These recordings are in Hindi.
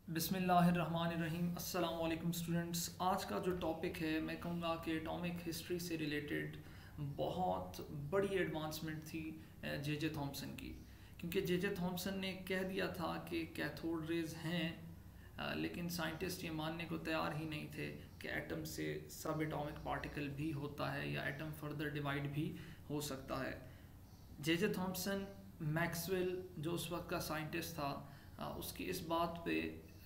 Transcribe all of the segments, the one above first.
बिस्मिल्लाहिर्रहमानिर्रहीम। अस्सलाम वालेकुम स्टूडेंट्स। आज का जो टॉपिक है मैं कहूँगा कि एटॉमिक हिस्ट्री से रिलेटेड बहुत बड़ी एडवांसमेंट थी जे जे थॉम्सन की, क्योंकि जे जे थॉम्सन ने कह दिया था कि कैथोड रेज हैं, लेकिन साइंटिस्ट ये मानने को तैयार ही नहीं थे कि एटम से सब एटॉमिक पार्टिकल भी होता है या एटम फर्दर डिवाइड भी हो सकता है। जे जे थॉम्सन, मैक्सवेल जो उस वक्त का साइंटिस्ट था, उसकी इस बात पे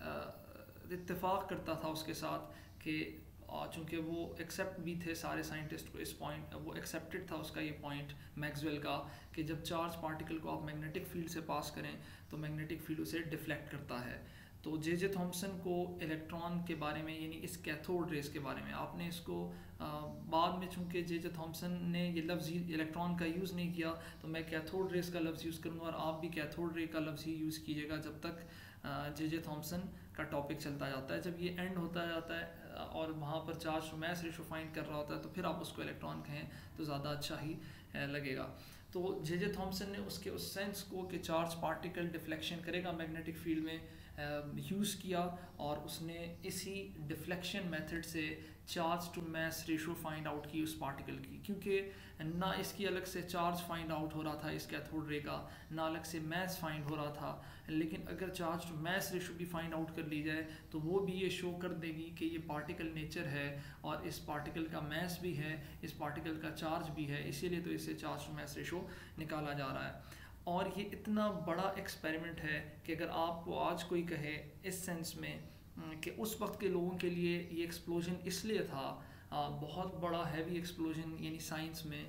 इत्तेफाक करता था उसके साथ कि चूँकि वो एक्सेप्ट भी थे सारे साइंटिस्ट को, इस पॉइंट वो एक्सेप्टेड था उसका ये पॉइंट मैक्सवेल का कि जब चार्ज पार्टिकल को आप मैग्नेटिक फील्ड से पास करें तो मैग्नेटिक फील्ड उसे डिफ्लेक्ट करता है। तो जे जे थॉम्सन को इलेक्ट्रॉन के बारे में, यानी इस कैथोड रेस के बारे में, आपने इसको बाद में, चूँकि जे जे थॉम्सन ने ये लफ्ज़ इलेक्ट्रॉन का यूज़ नहीं किया तो मैं कैथोड रेस का लफ्ज़ यूज़ करूँगा और आप भी कैथोड रे का लफ्ज़ ही यूज़ कीजिएगा जब तक जे जे थॉम्सन का टॉपिक चलता जाता है। जब ये एंड होता जाता है और वहाँ पर charge to mass ratio find कर रहा होता है तो फिर आप उसको इलेक्ट्रॉन कहें तो ज़्यादा अच्छा ही लगेगा। तो जे जे थॉम्सन ने उसके उस सेंस को कि चार्ज पार्टिकल डिफ्लेक्शन करेगा मैग्नेटिक फील्ड में यूज़ किया और उसने इसी डिफ्लेक्शन मेथड से charge to mass ratio find out की उस पार्टिकल की, क्योंकि ना इसकी अलग से चार्ज फाइंड आउट हो रहा था इस कैथोड रे का, ना अलग से मैस फाइंड हो रहा था। लेकिन अगर चार्ज टू मैस रेशो भी फाइंड आउट कर ली जाए तो वो भी ये शो कर देगी कि ये पार्टिकल नेचर है और इस पार्टिकल का मैस भी है, इस पार्टिकल का चार्ज भी है, इसीलिए तो इससे चार्ज टू मैस रेशो निकाला जा रहा है। और ये इतना बड़ा एक्सपेरिमेंट है कि अगर आपको आज कोई कहे इस सेंस में कि उस वक्त के लोगों के लिए ये एक्सप्लोजन इसलिए था बहुत बड़ा हैवी एक्सप्लोजन, यानी साइंस में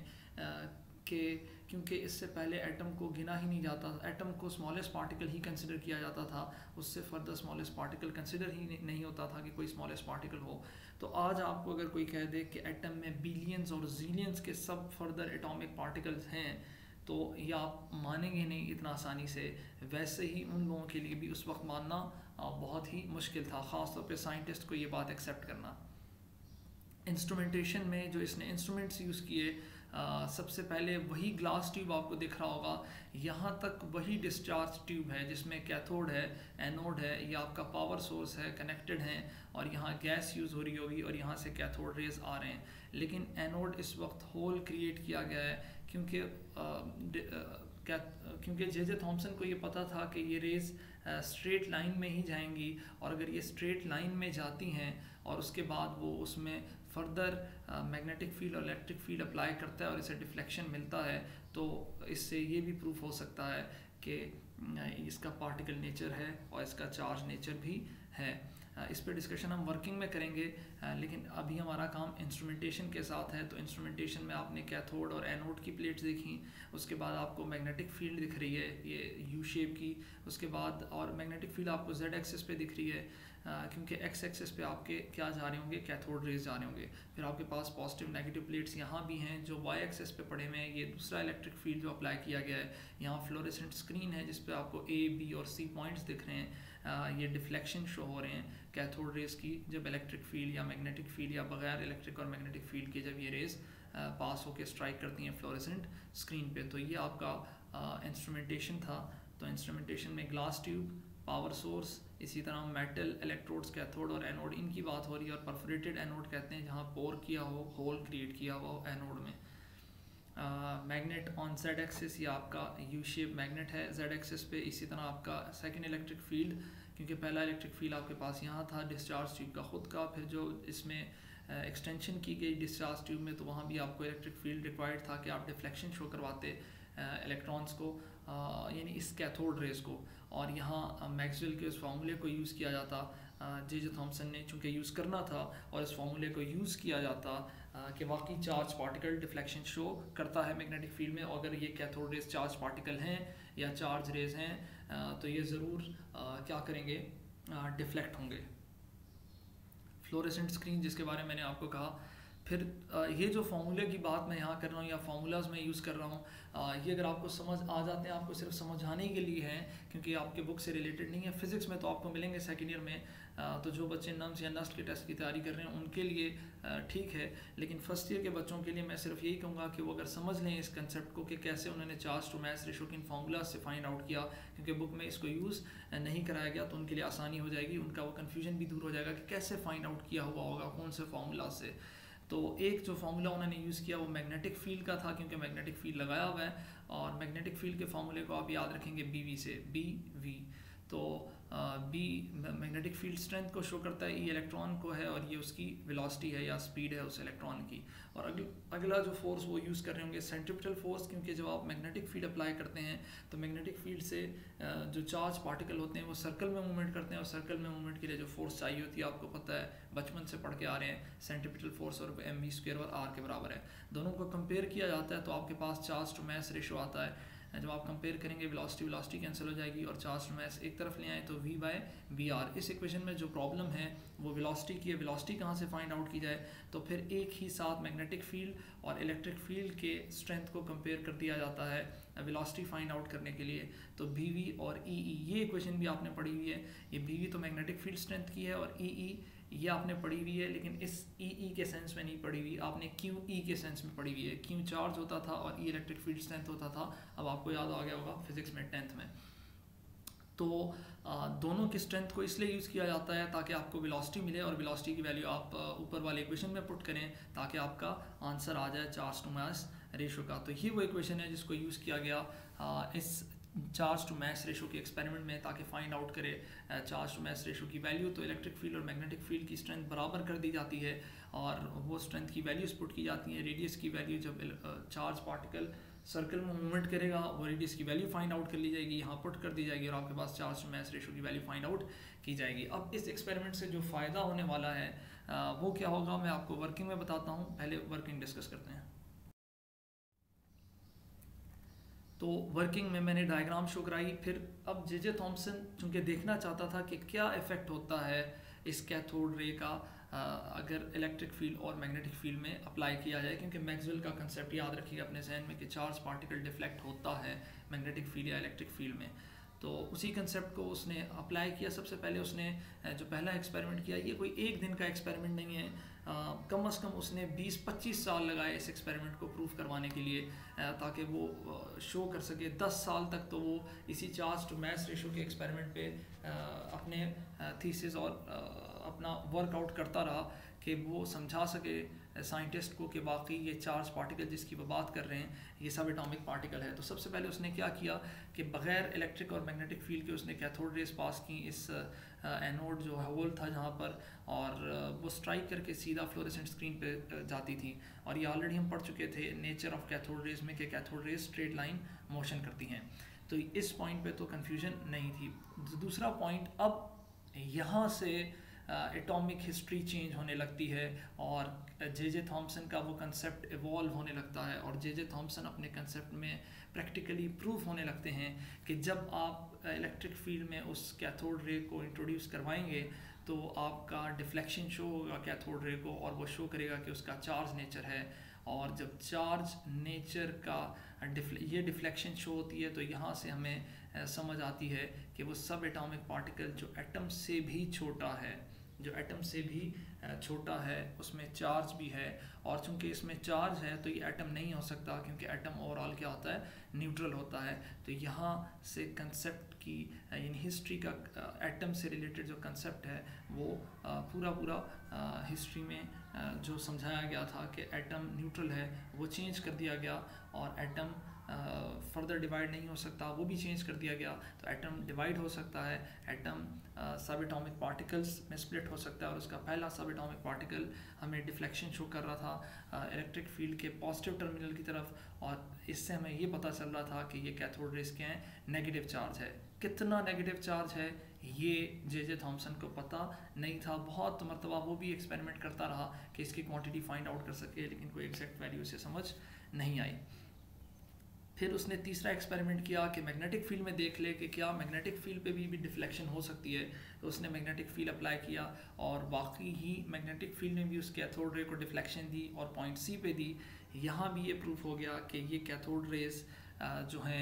कि क्योंकि इससे पहले एटम को गिना ही नहीं जाता, एटम को स्मॉलेस्ट पार्टिकल ही कंसिडर किया जाता था, उससे फर्दर स्मॉलेस्ट पार्टिकल कंसिडर ही नहीं होता था कि कोई स्मॉलेस्ट पार्टिकल हो। तो आज आपको अगर कोई कह दे कि एटम में बिलियंस और जिलियंस के सब फर्दर एटॉमिक पार्टिकल्स हैं तो ये आप मानेंगे नहीं इतना आसानी से। वैसे ही उन लोगों के लिए भी उस वक्त मानना बहुत ही मुश्किल था, ख़ास तौर पे साइंटिस्ट को ये बात एक्सेप्ट करना। इंस्ट्रूमेंटेशन में जो इसने इंस्ट्रूमेंट्स यूज़ किए, सबसे पहले वही ग्लास ट्यूब आपको दिख रहा होगा, यहाँ तक वही डिस्चार्ज ट्यूब है जिसमें कैथोड है, एनोड है, ये आपका पावर सोर्स है, कनेक्टेड हैं और यहाँ गैस यूज़ हो रही होगी और यहाँ से कैथोड रेज आ रहे हैं। लेकिन एनोड इस वक्त होल क्रिएट किया गया है क्योंकि जे जे थॉम्सन को ये पता था कि ये रेज स्ट्रेट लाइन में ही जाएंगी और अगर ये स्ट्रेट लाइन में जाती हैं और उसके बाद वो उसमें फर्दर मैग्नेटिक फील्ड और इलेक्ट्रिक फील्ड अप्लाई करता है और इसे डिफ्लेक्शन मिलता है, तो इससे ये भी प्रूफ हो सकता है कि इसका पार्टिकल नेचर है और इसका चार्ज नेचर भी है। इस पर डिस्कशन हम वर्किंग में करेंगे, लेकिन अभी हमारा काम इंस्ट्रूमेंटेशन के साथ है। तो इंस्ट्रूमेंटेशन में आपने कैथोड और एनोड की प्लेट्स देखी, उसके बाद आपको मैग्नेटिक फील्ड दिख रही है ये यू शेप की, उसके बाद और मैग्नेटिक फील्ड आपको जेड एक्सिस पे दिख रही है, क्योंकि एक्स एक्सिस पे आपके क्या जा रहे होंगे, कैथोड रेज जा रहे होंगे। फिर आपके पास पॉजिटिव नेगेटिव प्लेट्स यहाँ भी हैं जो वाई एक्सिस पे पड़े हुए हैं, ये दूसरा इलेक्ट्रिक फील्ड जो अप्लाई किया गया है। यहाँ फ्लोरेसेंट स्क्रीन है जिस पे आपको ए बी और सी पॉइंट्स दिख रहे हैं, ये डिफ्लेक्शन शो हो रहे हैं कैथोड रेज की जब इलेक्ट्रिक फील्ड या मैग्नेटिक फील्ड या बगैर इलेक्ट्रिक और मैग्नेटिक फील्ड के जब ये रेज पास होकर स्ट्राइक करती हैं फ्लोरेसेंट स्क्रीन पे। तो ये आपका इंस्ट्रूमेंटेशन था। तो इंस्ट्रूमेंटेशन में ग्लास ट्यूब, पावर सोर्स, इसी तरह मेटल इलेक्ट्रोड्स कैथोड और एनोड, इनकी बात हो रही है। और परफोरेटेड एनोड कहते हैं जहाँ पोर किया हो, होल क्रिएट किया हुआ हो एनोड में। मैग्नेट ऑन जेड एक्सिस, ये आपका यू शेप मैग्नेट है जेड एक्सिस पे। इसी तरह आपका सेकंड इलेक्ट्रिक फील्ड, क्योंकि पहला इलेक्ट्रिक फील्ड आपके पास यहाँ था डिस्चार्ज ट्यूब का खुद का, फिर जो इसमें एक्सटेंशन की गई डिस्चार्ज ट्यूब में तो वहाँ भी आपको इलेक्ट्रिक फील्ड रिक्वायर्ड था कि आप डिफ्लेक्शन शो करवाते इलेक्ट्रॉन्स को, यानी इस कैथोड रेस को। और यहाँ मैक्सवेल के उस फार्मूले को यूज़ किया जाता, जे जे थॉम्सन ने चूँकि यूज़ करना था और इस फार्मूले को यूज़ किया जाता कि वाकई चार्ज पार्टिकल डिफ्लेक्शन शो करता है मैग्नेटिक फील्ड में, और अगर ये कैथोड रेज चार्ज पार्टिकल हैं या चार्ज रेज हैं तो ये ज़रूर क्या करेंगे, डिफ्लेक्ट होंगे। फ्लोरेसेंट स्क्रीन जिसके बारे में मैंने आपको कहा, फिर ये जो फार्मूले की बात मैं यहाँ कर रहा हूँ या फार्मूलाज मैं यूज़ कर रहा हूँ, ये अगर आपको समझ आ जाते हैं, आपको सिर्फ समझाने के लिए हैं क्योंकि आपके बुक से रिलेटेड नहीं है। फिज़िक्स में तो आपको मिलेंगे सेकेंड ईयर में, तो जो बच्चे नम्स या नस्ट के टेस्ट की तैयारी कर रहे हैं उनके लिए ठीक है, लेकिन फर्स्ट ईयर के बच्चों के लिए मैं सिर्फ यही कहूँगा कि वो अगर समझ लें इस कंसेप्ट को कि कैसे उन्होंने चार्ज टू मास रेशो के इन फार्मूला से फाइंड आउट किया, क्योंकि बुक में इसको यूज़ नहीं कराया गया, तो उनके लिए आसानी हो जाएगी, उनका वो कन्फ्यूजन भी दूर हो जाएगा कि कैसे फाइंड आउट किया हुआ होगा, कौन से फार्मूला से। तो एक जो फार्मूला उन्होंने यूज़ किया वो मैग्नेटिक फील्ड का था, क्योंकि मैग्नेटिक फील्ड लगाया हुआ है, और मैग्नेटिक फील्ड के फार्मूले को आप याद रखेंगे BV से, BV। तो बी मैग्नेटिक फील्ड स्ट्रेंथ को शो करता है, ई इलेक्ट्रॉन को है, और ये उसकी वेलोसिटी है या स्पीड है उस इलेक्ट्रॉन की। और अगला जो फोर्स वो यूज़ कर रहे होंगे सेंट्रीपिटल फोर्स, क्योंकि जब आप मैग्नेटिक फील्ड अप्लाई करते हैं तो मैग्नेटिक फील्ड से जो चार्ज पार्टिकल होते हैं वो सर्कल में मूवमेंट करते हैं, और सर्कल में मूवमेंट के लिए जो फोर्स चाहिए होती है आपको पता है, बचपन से पढ़ के आ रहे हैं, सेंट्रीपिटल फोर्स और mv² और r के बराबर है। दोनों को कंपेयर किया जाता है तो आपके पास चार्ज टू मास रेशो आता है। जब आप कंपेयर करेंगे वेलोसिटी कैंसिल हो जाएगी और चार्ज टू मास एक तरफ ले आए तो v/vr। इस इक्वेशन में जो प्रॉब्लम है वो वेलोसिटी की है, वेलोसिटी कहाँ से फाइंड आउट की जाए, तो फिर एक ही साथ मैग्नेटिक फील्ड और इलेक्ट्रिक फील्ड के स्ट्रेंथ को कंपेयर कर दिया जाता है वेलोसिटी फाइंड आउट करने के लिए। तो BV और EE, ये इक्वेशन भी आपने पढ़ी हुई है, ये BV तो मैग्नेटिक फील्ड स्ट्रेंथ की है और EE ये आपने पढ़ी हुई है, लेकिन इस EE के सेंस में नहीं पढ़ी हुई, आपने QE के सेंस में पढ़ी हुई है। Q चार्ज होता था और E इलेक्ट्रिक फील्ड स्ट्रेंथ होता था, अब आपको याद आ गया होगा फिजिक्स में 10th में। तो दोनों की स्ट्रेंथ को इसलिए यूज़ किया जाता है ताकि आपको वेलोसिटी मिले, और वेलोसिटी की वैल्यू आप ऊपर वाले इक्वेशन में पुट करें ताकि आपका आंसर आ जाए चार्ज टू मास रेशो का। तो ये वो इक्वेशन है जिसको यूज़ किया गया इस चार्ज टू मास रेशो के एक्सपेरिमेंट में, ताकि फाइंड आउट करे चार्ज टू मास रेशो की वैल्यू। तो इलेक्ट्रिक फील्ड और मैग्नेटिक फील्ड की स्ट्रेंथ बराबर कर दी जाती है और वो स्ट्रेंथ की वैल्यूज पुट की जाती हैं। रेडियस की वैल्यू, जब चार्ज पार्टिकल सर्कल में मूवमेंट करेगा वो रेडियस की वैल्यू फाइंड आउट कर ली जाएगी, यहाँ पुट कर दी जाएगी, और आपके पास चार्ज टू मास रेशो की वैल्यू फाइंड आउट की जाएगी। अब इस एक्सपेरिमेंट से जो फ़ायदा होने वाला है वो क्या होगा, मैं आपको वर्किंग में बताता हूँ। पहले वर्किंग डिस्कस करते हैं। तो वर्किंग में मैंने डायग्राम शो कराई, फिर अब जे थॉम्सन चूँकि देखना चाहता था कि क्या इफ़ेक्ट होता है इस कैथोड रे का अगर इलेक्ट्रिक फील्ड और मैग्नेटिक फील्ड में अप्लाई किया जाए, क्योंकि मैक्सवेल का कंसेप्ट याद रखिएगा अपने जहन में कि चार्ज पार्टिकल डिफ्लेक्ट होता है मैग्नेटिक फील्ड या इलेक्ट्रिक फील्ड में। तो उसी कंसेप्ट को उसने अप्लाई किया। सबसे पहले उसने जो पहला एक्सपेरिमेंट किया, ये कोई एक दिन का एक्सपेरिमेंट नहीं है, कम से कम उसने 20-25 साल लगाए इस एक्सपेरिमेंट को प्रूव करवाने के लिए, ताकि वो शो कर सके। 10 साल तक तो वो इसी चार्ज टू मास रेशो के एक्सपेरिमेंट पे अपने थीसिस और अपना वर्कआउट करता रहा कि वो समझा सके साइंटिस्ट को कि वाकई ये चार्ज पार्टिकल जिसकी वो बात कर रहे हैं ये सब एटॉमिक पार्टिकल है। तो सबसे पहले उसने क्या किया कि बग़ैर इलेक्ट्रिक और मैग्नेटिक फील्ड के उसने कैथोड रेस पास की इस एनोड जो होल था जहाँ पर, और वो स्ट्राइक करके सीधा फ्लोरेसेंट स्क्रीन पे जाती थी। और ये ऑलरेडी हम पढ़ चुके थे नेचर ऑफ कैथोड रेस में कि cathode rays straight line motion करती हैं, तो इस पॉइंट पे तो कन्फ्यूजन नहीं थी। दूसरा पॉइंट, अब यहाँ से एटॉमिक हिस्ट्री चेंज होने लगती है और जे थॉम्सन का वो कंसेप्ट इवॉल्व होने लगता है, और जे थॉम्सन अपने कंसेप्ट में प्रैक्टिकली प्रूफ होने लगते हैं कि जब आप इलेक्ट्रिक फील्ड में उस कैथोड रे को इंट्रोड्यूस करवाएंगे तो आपका डिफ्लेक्शन शो होगा कैथोड रे को, और वो शो करेगा कि उसका चार्ज नेचर है। और जब चार्ज नेचर का ये डिफ्लेक्शन शो होती है तो यहाँ से हमें समझ आती है कि वो सब एटॉमिक पार्टिकल जो एटम से भी छोटा है, जो एटम से भी छोटा है, उसमें चार्ज भी है, और चूंकि इसमें चार्ज है तो ये एटम नहीं हो सकता, क्योंकि एटम ओवरऑल क्या होता है, न्यूट्रल होता है। तो यहाँ से कंसेप्ट की यानी हिस्ट्री का एटम से रिलेटेड जो कंसेप्ट है वो पूरा हिस्ट्री में जो समझाया गया था कि एटम न्यूट्रल है वो चेंज कर दिया गया, और एटम फर्दर डिवाइड नहीं हो सकता वो भी चेंज कर दिया गया। तो एटम डिवाइड हो सकता है, एटम सब एटॉमिक पार्टिकल्स में स्प्लिट हो सकता है, और उसका पहला सब एटॉमिक पार्टिकल हमें डिफ्लेक्शन शो कर रहा था इलेक्ट्रिक फील्ड के पॉजिटिव टर्मिनल की तरफ, और इससे हमें ये पता चल रहा था कि ये कैथोड रेस क्या है, नेगेटिव चार्ज है। कितना नेगेटिव चार्ज है ये जे थॉम्सन को पता नहीं था। बहुत मरतबा वो भी एक्सपेरिमेंट करता रहा कि इसकी क्वांटिटी फाइंड आउट कर सके, लेकिन कोई एग्जैक्ट वैल्यू से समझ नहीं आई। फिर उसने तीसरा एक्सपेरिमेंट किया कि मैग्नेटिक फील्ड में देख ले कि क्या मैग्नेटिक फील्ड पे भी डिफ्लेक्शन हो सकती है। तो उसने मैग्नेटिक फील्ड अप्लाई किया और वाकई ही मैग्नेटिक फील्ड में भी उस कैथोड रे को डिफ्लेक्शन दी और पॉइंट सी पे दी। यहाँ भी ये प्रूफ हो गया कि ये कैथोड रेज जो हैं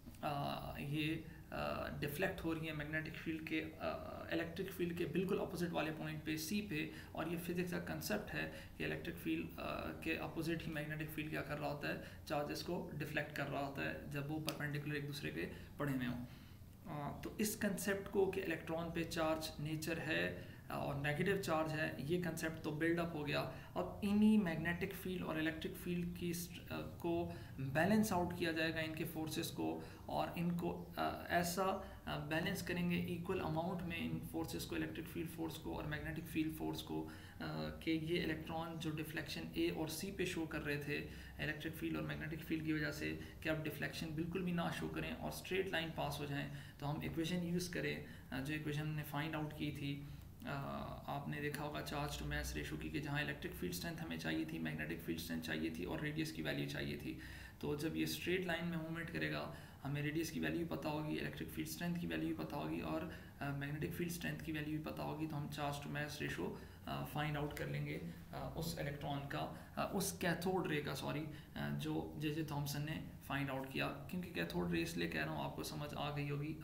ये डिफ्लेक्ट हो रही है मैग्नेटिक फील्ड के इलेक्ट्रिक फील्ड के बिल्कुल अपोजिट वाले पॉइंट पे सी पे। और ये फिजिक्स का कंसेप्ट है कि इलेक्ट्रिक फील्ड के अपोजिट ही मैग्नेटिक फील्ड क्या कर रहा होता है, चार्जेस को डिफ्लेक्ट कर रहा होता है जब वो परपेंडिकुलर एक दूसरे के पड़े हुए हों। तो इस कंसेप्ट को कि इलेक्ट्रॉन पे चार्ज नेचर है और नेगेटिव चार्ज है, ये कंसेप्ट तो बिल्डअप हो गया। अब इन्हीं मैग्नेटिक फील्ड और इलेक्ट्रिक फील्ड की को बैलेंस आउट किया जाएगा, इनके फोर्सेस को, और इनको ऐसा बैलेंस करेंगे इक्वल अमाउंट में इन फोर्सेस को, इलेक्ट्रिक फील्ड फोर्स को और मैग्नेटिक फील्ड फोर्स को, कि ये इलेक्ट्रॉन जो डिफ्लेक्शन ए और सी पे शो कर रहे थे इलेक्ट्रिक फील्ड और मैग्नेटिक फील्ड की वजह से, कि अब डिफ्लेक्शन बिल्कुल भी ना शो करें और स्ट्रेट लाइन पास हो जाएं। तो हम इक्वेशन यूज़ करें जो इक्वेशन हमने फाइंड आउट की थी। आपने देखा होगा चार्ज टू मास रेशो की, कि जहाँ इलेक्ट्रिक फील्ड स्ट्रेंथ हमें चाहिए थी, मैग्नेटिक फील्ड स्ट्रेंथ चाहिए थी और रेडियस की वैल्यू चाहिए थी। तो जब ये स्ट्रेट लाइन में मूवमेंट करेगा, हमें रेडियस की वैल्यू पता होगी, इलेक्ट्रिक फील्ड स्ट्रेंथ की वैल्यू पता होगी और मैग्नेटिक फील्ड स्ट्रेंथ की वैल्यू भी पता होगी। तो हम charge to mass ratio find out कर लेंगे उस इलेक्ट्रॉन का, उस कैथोड रे का, सॉरी, जो जे थॉमसन ने फाइंड आउट किया। क्योंकि कैथोड रे इसलिए कह रहा हूँ, आपको समझ आ गई होगी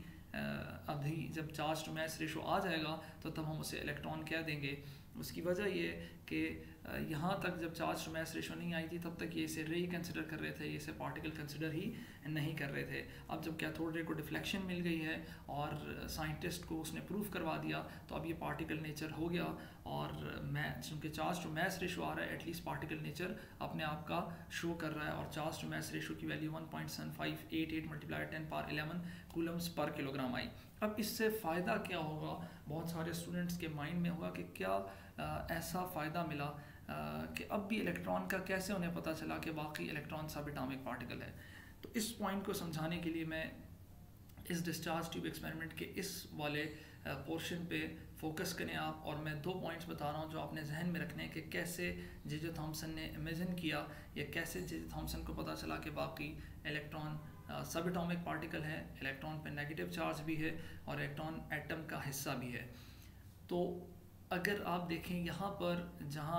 अभी जब चार्ज टू मास रेशो आ जाएगा तो तब हम उसे इलेक्ट्रॉन कह देंगे। उसकी वजह ये कि यहाँ तक जब चार्ज टू मास रेशो नहीं आई थी तब तक ये इसे रे ही कंसिडर कर रहे थे, ये इसे पार्टिकल कंसिडर ही नहीं कर रहे थे। अब जब कैथोड रे को डिफ्लेक्शन मिल गई है और साइंटिस्ट को उसने प्रूफ करवा दिया, तो अब ये पार्टिकल नेचर हो गया। और चूँकि चार्ज टू मास रेशो आ रहा है, एटलीस्ट पार्टिकल नेचर अपने आप का शो कर रहा है। और चार्ज टू मास रेशो की वैल्यू 1.7588 × 10⁻11 कूलम्स पर किलोग्राम आई। अब इससे फ़ायदा क्या होगा, बहुत सारे स्टूडेंट्स के माइंड में होगा कि क्या ऐसा फ़ायदा मिला कि अब भी इलेक्ट्रॉन का कैसे उन्हें पता चला कि वाकई इलेक्ट्रॉन सब एटॉमिक पार्टिकल है। तो इस पॉइंट को समझाने के लिए मैं इस डिस्चार्ज ट्यूब एक्सपेरिमेंट के इस वाले पोर्शन पे फोकस करें आप, और मैं 2 पॉइंट्स बता रहा हूँ जो आपने जहन में रखने हैं कि कैसे जे थॉमसन ने इमेजिन किया, या कैसे जे थॉमसन को पता चला कि वाकई इलेक्ट्रॉन सब एटॉमिक पार्टिकल है, इलेक्ट्रॉन पे नेगेटिव चार्ज भी है और इलेक्ट्रॉन एटम का हिस्सा भी है। तो अगर आप देखें यहाँ पर, जहाँ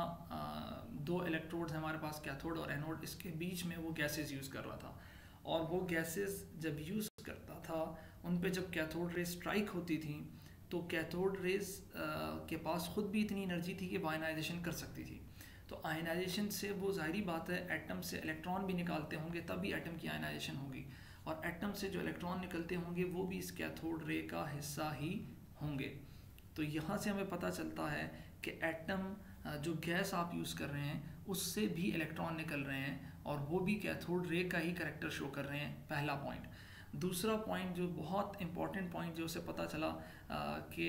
2 इलेक्ट्रोड्स हैं हमारे पास, कैथोड और एनोड, इसके बीच में वो गैसेस यूज़ कर रहा था। और वो गैसेस जब यूज़ करता था, उन पे जब कैथोड रेज स्ट्राइक होती थी, तो कैथोड रेज के पास ख़ुद भी इतनी एनर्जी थी कि वो आयनाइजेशन कर सकती थी। तो आयनाइजेशन से वो ज़ाहिरी बात है एटम से इलेक्ट्रॉन भी निकालते होंगे, तभी एटम की आयनाइजेशन होगी। और एटम से जो इलेक्ट्रॉन निकलते होंगे वो भी इस कैथोड रे का हिस्सा ही होंगे। तो यहाँ से हमें पता चलता है कि एटम जो गैस आप यूज़ कर रहे हैं उससे भी इलेक्ट्रॉन निकल रहे हैं और वो भी कैथोड रे का ही करैक्टर शो कर रहे हैं, पहला पॉइंट। दूसरा पॉइंट जो बहुत इंपॉर्टेंट पॉइंट जो उसे पता चला कि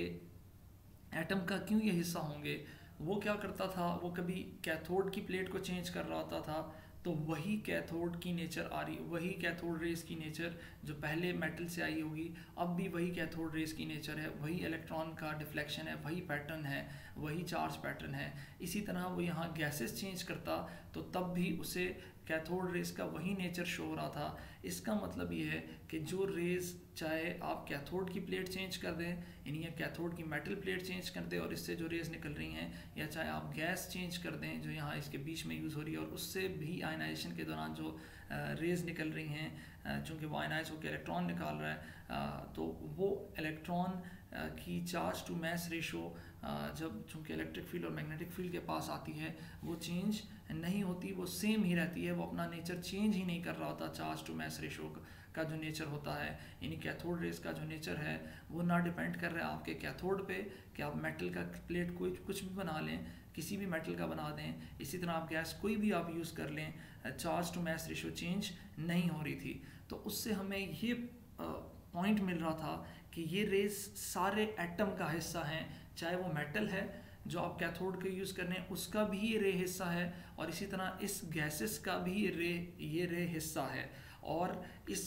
एटम का क्यों ये हिस्सा होंगे, वो क्या करता था, वो कभी कैथोड की प्लेट को चेंज कर रहा होता था, तो वही कैथोड की नेचर आ रही, वही कैथोड रेस की नेचर जो पहले मेटल से आई होगी, अब भी वही कैथोड रेस की नेचर है, वही इलेक्ट्रॉन का डिफ्लेक्शन है, वही पैटर्न है, वही चार्ज पैटर्न है। इसी तरह वो यहाँ गैसेस चेंज करता तो तब भी उसे कैथोड रेस का वही नेचर शो हो रहा था। इसका मतलब ये है कि जो रेज, चाहे आप कैथोड की प्लेट चेंज कर दें, यानी या कैथोड की मेटल प्लेट चेंज कर दें और इससे जो रेज निकल रही हैं, या चाहे आप गैस चेंज कर दें जो यहाँ इसके बीच में यूज़ हो रही है और उससे भी आयनाइजेशन के दौरान जो रेज निकल रही हैं, चूँकि वो आयनाइज होकर इलेक्ट्रॉन निकाल रहा है, तो वो इलेक्ट्रॉन की चार्ज टू मास रेशो जब चूँकि इलेक्ट्रिक फील्ड और मैग्नेटिक फील्ड के पास आती है वो चेंज नहीं होती, वो सेम ही रहती है, वो अपना नेचर चेंज ही नहीं कर रहा होता। चार्ज टू मास रेशो का जो नेचर होता है, यानी कैथोड रेस का जो नेचर है, वो ना डिपेंड कर रहा है आपके कैथोड पे कि आप मेटल का प्लेट कुछ भी बना लें, किसी भी मेटल का बना दें, इसी तरह आप गैस कोई भी आप यूज़ कर लें, charge to mass ratio change नहीं हो रही थी। तो उससे हमें ये पॉइंट मिल रहा था कि ये रेस सारे एटम का हिस्सा हैं, चाहे वो मेटल है जो आप कैथोड के यूज़ कर रहे हैं उसका भी ये रे हिस्सा है, और इसी तरह इस गैसेस का भी ये रे हिस्सा है। और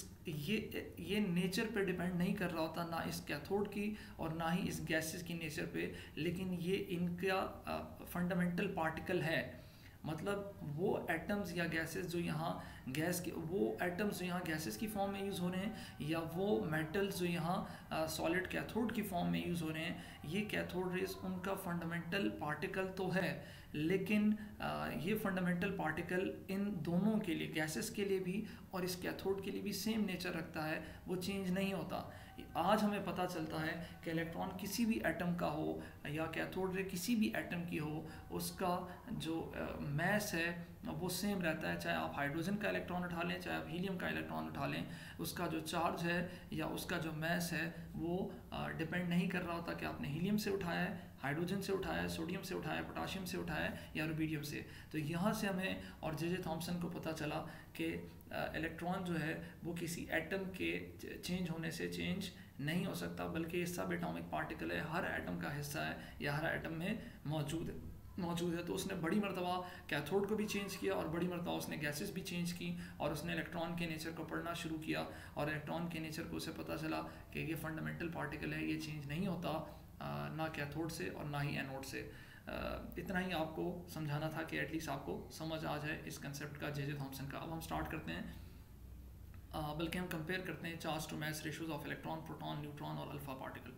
ये नेचर पे डिपेंड नहीं कर रहा होता, ना इस कैथोड की और ना ही इस गैसेस की नेचर पे, लेकिन ये इनका फंडामेंटल पार्टिकल है। मतलब वो एटम्स या गैसेस जो यहाँ गैस के वो एटम्स जो यहाँ गैसेस की फॉर्म में यूज़ हो रहे हैं, या वो मेटल्स जो यहाँ सॉलिड कैथोड की फॉर्म में यूज़ हो रहे हैं, ये कैथोड रेज उनका फंडामेंटल पार्टिकल तो है, लेकिन ये फंडामेंटल पार्टिकल इन दोनों के लिए, गैसेस के लिए भी और इस कैथोड के लिए भी सेम नेचर रखता है, वो चेंज नहीं होता। आज हमें पता चलता है कि इलेक्ट्रॉन किसी भी एटम का हो या कैथोड रे किसी भी एटम की हो, उसका जो मैस है वो सेम रहता है। चाहे आप हाइड्रोजन का इलेक्ट्रॉन उठा लें, चाहे आप हीलियम का इलेक्ट्रॉन उठा लें, उसका जो चार्ज है या उसका जो मैस है वो डिपेंड नहीं कर रहा होता कि आपने हीलियम से उठाया है, हाइड्रोजन से उठाया है, सोडियम से उठाया है, पोटाशियम से उठाया है या रुबीडियम से। तो यहाँ से हमें और जे थॉम्सन को पता चला कि इलेक्ट्रॉन जो है वो किसी एटम के चेंज होने से चेंज नहीं हो सकता, बल्कि ये सब एटॉमिक पार्टिकल है, हर एटम का हिस्सा है या हर एटम में मौजूद है। तो उसने बड़ी मरतबा कैथोड को भी चेंज किया और बड़ी मरतबा उसने गैसेस भी चेंज की, और उसने इलेक्ट्रॉन के नेचर को पढ़ना शुरू किया, और इलेक्ट्रॉन के नेचर को उसे पता चला कि ये फंडामेंटल पार्टिकल है, ये चेंज नहीं होता ना कैथोड से और ना ही एनोड से। इतना ही आपको समझाना था कि एटलीस्ट आपको समझ आ जाए इस कंसेप्ट का जे थॉम्सन का। अब हम स्टार्ट करते हैं, बल्कि हम कंपेयर करते हैं charge to mass ratios of electron, proton, neutron और अल्फा पार्टिकल।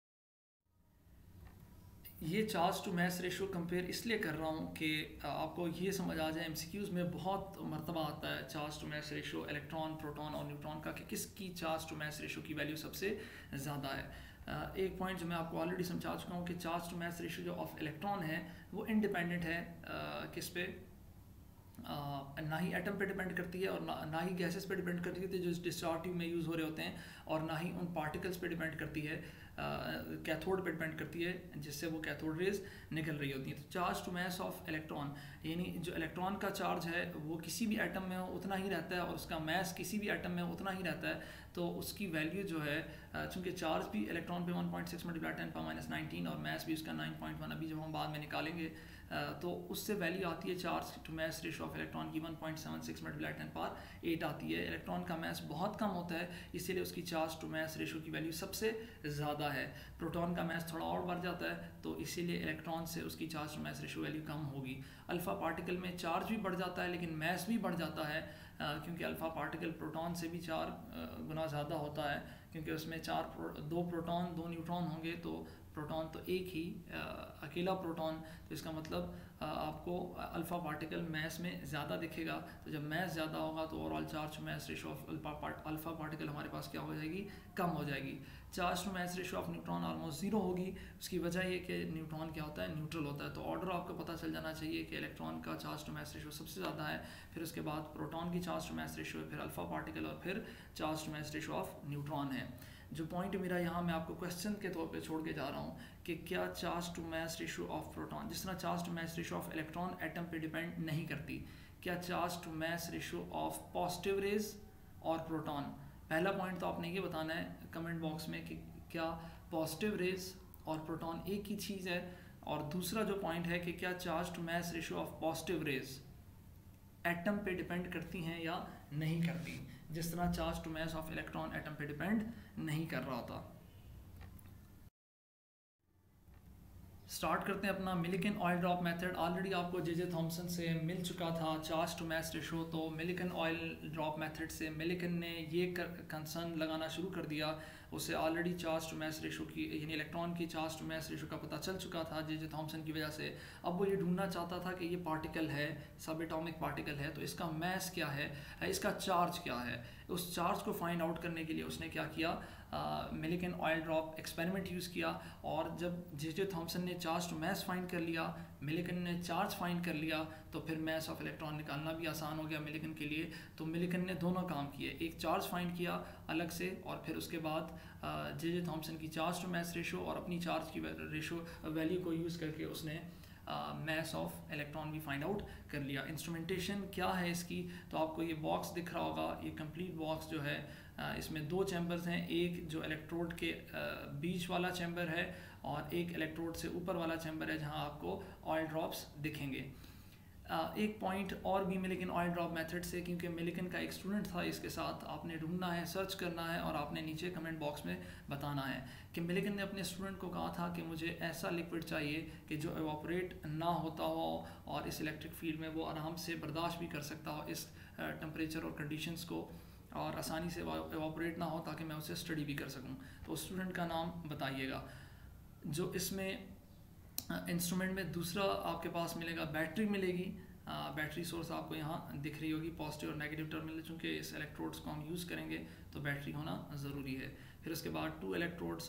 ये charge to mass ratio compare इसलिए कर रहा हूँ कि आपको ये समझ आ जाए, एमसीक्यूज़ में बहुत मरतबा आता है charge to mass ratio electron, proton और न्यूट्रॉन का, कि किसकी चार्ज टू मैस रेशियो की वैल्यू सबसे ज़्यादा है। एक पॉइंट जो मैं आपको ऑलरेडी समझा चुका हूँ कि चार्ज टू मैस रेशियो जो ऑफ इलेक्ट्रॉन है वो इंडिपेंडेंट है किस पे, ना ही एटम पे डिपेंड करती है और ना ही गैसेस पे डिपेंड करती है जो इस डिस्चार्ज ट्यूब में यूज़ हो रहे होते हैं, और ना ही उन पार्टिकल्स पे डिपेंड करती है, कैथोड पे डिपेंड करती है जिससे वो कैथोड रेज निकल रही होती हैं। तो charge to mass of electron, यानी जो इलेक्ट्रॉन का चार्ज है वो किसी भी एटम में उतना ही रहता है और उसका मैस किसी भी एटम में उतना ही रहता है, तो उसकी वैल्यू जो है, चूँकि चार्ज भी इलेक्ट्रॉन पे 1.6 मल्टीप्लाई 10⁻⁹ और मैस भी उसका 9.1, अभी जब हम बाद में निकालेंगे तो उससे वैल्यू आती है charge to mass ratio of electron की 1.76 मल्टीप्लाई 10⁸ आती है। इलेक्ट्रॉन का मैस बहुत कम होता है, इसीलिए उसकी चार्ज टू मैस रेशियो की वैल्यू सबसे ज़्यादा है। प्रोटॉन का मैस थोड़ा और बढ़ जाता है, तो इसीलिए इलेक्ट्रॉन से उसकी charge to mass ratio value कम होगी। अल्फ़ा पार्टिकल में चार्ज भी बढ़ जाता है लेकिन मैस भी बढ़ जाता है, क्योंकि अल्फ़ा पार्टिकल प्रोटॉन से भी 4 गुना ज़्यादा होता है, क्योंकि उसमें 2 प्रोटॉन 2 न्यूट्रॉन होंगे, तो प्रोटॉन तो एक ही अकेला प्रोटॉन, तो इसका मतलब आपको अल्फ़ा पार्टिकल मैस में ज़्यादा दिखेगा। तो जब मैस ज़्यादा होगा तो overall charge to mass ratio of alpha particle हमारे पास क्या हो जाएगी, कम हो जाएगी। Charge to mass ratio of neutron almost 0 होगी। उसकी वजह ये कि न्यूट्रॉन क्या होता है, न्यूट्रल होता है। तो ऑर्डर आपको पता चल जाना चाहिए कि इलेक्ट्रॉन का चार्ज टू मैस रेशियो सबसे ज़्यादा है, फिर उसके बाद प्रोटॉन की चार्ज टू मैस रेशियो है, फिर अल्फ़ा पार्टिकल और फिर charge to mass ratio of neutron है। जो पॉइंट मेरा यहाँ मैं आपको क्वेश्चन के तौर पे छोड़ के जा रहा हूँ कि क्या charge to mass ratio of proton, जिस तरह charge to mass ratio of electron atom पे डिपेंड नहीं करती, क्या charge to mass ratio of positive rays और प्रोटॉन, पहला पॉइंट तो आपने ये बताना है कमेंट बॉक्स में कि क्या पॉजिटिव रेज और प्रोटॉन एक ही चीज़ है, और दूसरा जो पॉइंट है कि क्या charge to mass ratio of positive rays atom पे डिपेंड करती हैं या नहीं करती, जिस तरह charge to mass of electron atom पे डिपेंड नहीं कर रहा होता। स्टार्ट करते हैं अपना Millikan oil drop method. Already आपको जे थॉम्सन से मिल चुका था चार्ज टू मैस रेशियो, तो मिलिकन ऑयल ड्रॉप मेथड से मिलिकन ने ये कंसर्न लगाना शुरू कर दिया, उसे already charge to mass ratio की यानी इलेक्ट्रॉन की चार्ज टू मैस रेशियो का पता चल चुका था जे थॉम्सन की वजह से। अब वो ये ढूंढना चाहता था कि ये पार्टिकल है, सब एटॉमिक पार्टिकल है, तो इसका मैस क्या है, इसका चार्ज क्या है। उस चार्ज को फाइंड आउट करने के लिए उसने क्या किया, Millikan oil drop experiment use किया, और जब जे थॉम्सन ने चार्ज टू मैस फाइंड कर लिया, मिलिकन ने चार्ज फाइंड कर लिया, तो फिर मैस ऑफ इलेक्ट्रॉन निकालना भी आसान हो गया मिलिकन के लिए। तो मिलिकन ने दोनों काम किए, एक चार्ज फाइंड किया अलग से, और फिर उसके बाद जे थॉम्सन की चार्ज टू मैस रेशियो और अपनी चार्ज की रेशियो वैल्यू को यूज़ करके उसने मैस ऑफ इलेक्ट्रॉन भी फाइंड आउट कर लिया। इंस्ट्रूमेंटेशन क्या है इसकी, तो आपको ये बॉक्स दिख रहा होगा, ये कंप्लीट बॉक्स जो है इसमें 2 चैम्बर्स हैं, एक जो इलेक्ट्रोड के बीच वाला चैम्बर है और एक इलेक्ट्रोड से ऊपर वाला चैम्बर है जहां आपको ऑयल ड्रॉप्स दिखेंगे। एक पॉइंट और भी मिलिगन ऑयल ड्रॉप मेथड से, क्योंकि मिलिगन का एक स्टूडेंट था इसके साथ, आपने ढूंढना है, सर्च करना है और आपने नीचे कमेंट बॉक्स में बताना है कि मिलिगन ने अपने स्टूडेंट को कहा था कि मुझे ऐसा लिक्विड चाहिए कि जो एवापोरेट ना होता हो और इस इलेक्ट्रिक फील्ड में वो आराम से बर्दाश्त भी कर सकता हो इस टेम्परेचर और कंडीशंस को, और आसानी से एवापोरेट ना हो, ताकि मैं उसे स्टडी भी कर सकूँ। तो स्टूडेंट का नाम बताइएगा। जो इसमें इंस्ट्रूमेंट में दूसरा आपके पास मिलेगा, बैटरी मिलेगी। बैटरी सोर्स आपको यहाँ दिख रही होगी, पॉजिटिव और नेगेटिव टर्मिनल, चूँकि इस इलेक्ट्रोड्स को हम यूज़ करेंगे तो बैटरी होना ज़रूरी है। फिर उसके बाद 2 इलेक्ट्रोड्स,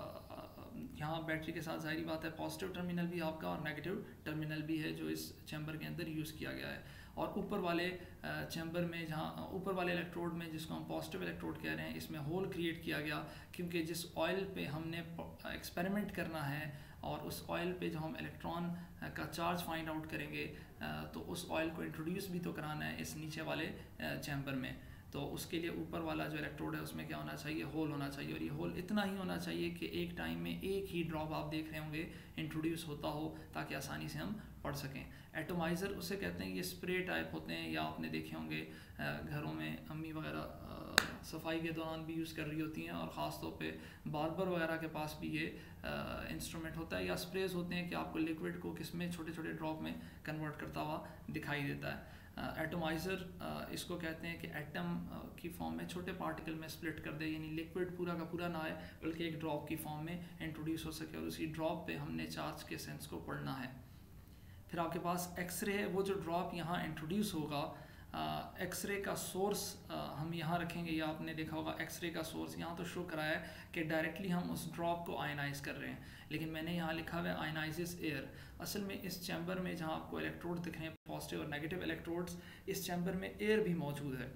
यहाँ बैटरी के साथ ज़ाहिर बात है पॉजिटिव टर्मिनल भी आपका और नेगेटिव टर्मिनल भी है जो इस चैम्बर के अंदर यूज़ किया गया है। और ऊपर वाले चैम्बर में, जहाँ ऊपर वाले इलेक्ट्रोड में जिसको हम पॉजिटिव इलेक्ट्रोड कह रहे हैं, इसमें होल क्रिएट किया गया, क्योंकि जिस ऑयल पे हमने एक्सपेरिमेंट करना है और उस ऑयल पे जो हम इलेक्ट्रॉन का चार्ज फाइंड आउट करेंगे, तो उस ऑयल को इंट्रोड्यूस भी तो कराना है इस नीचे वाले चैम्बर में। तो उसके लिए ऊपर वाला जो इलेक्ट्रोड है उसमें क्या होना चाहिए, होल होना चाहिए, और ये होल इतना ही होना चाहिए कि एक टाइम में एक ही ड्रॉप आप देख रहे होंगे इंट्रोड्यूस होता हो, ताकि आसानी से हम पढ़ सकें। एटोमाइज़र उसे कहते हैं, ये स्प्रे टाइप होते हैं, या आपने देखे होंगे घरों में अम्मी वगैरह सफाई के दौरान भी यूज़ कर रही होती हैं, और ख़ास तौर पे बार्बर वगैरह के पास भी ये इंस्ट्रूमेंट होता है, या स्प्रेज होते हैं कि आपको लिक्विड को किस में छोटे छोटे ड्रॉप में कन्वर्ट करता हुआ दिखाई देता है। एटोमाइज़र इसको कहते हैं कि एटम की फॉर्म में छोटे पार्टिकल में स्प्लिट कर दे, यानी लिक्विड पूरा का पूरा ना आए बल्कि एक ड्रॉप की फॉर्म में इंट्रोड्यूस हो सके, और उसी ड्रॉप पे हमने चार्ज के सेंस को पढ़ना है। फिर आपके पास एक्सरे है, वो जो ड्रॉप यहाँ इंट्रोड्यूस होगा, एक्सरे का सोर्स हम यहाँ रखेंगे, या आपने देखा होगा एक्सरे का सोर्स यहाँ तो शो कराया है कि डायरेक्टली हम उस ड्रॉप को आयनाइज कर रहे हैं, लेकिन मैंने यहाँ लिखा हुआ है आयनाइजेस एयर। असल में इस चैम्बर में जहाँ आपको इलेक्ट्रोड दिख रहे हैं, पॉजिटिव और नेगेटिव इलेक्ट्रोड्स, इस चैम्बर में एयर भी मौजूद है।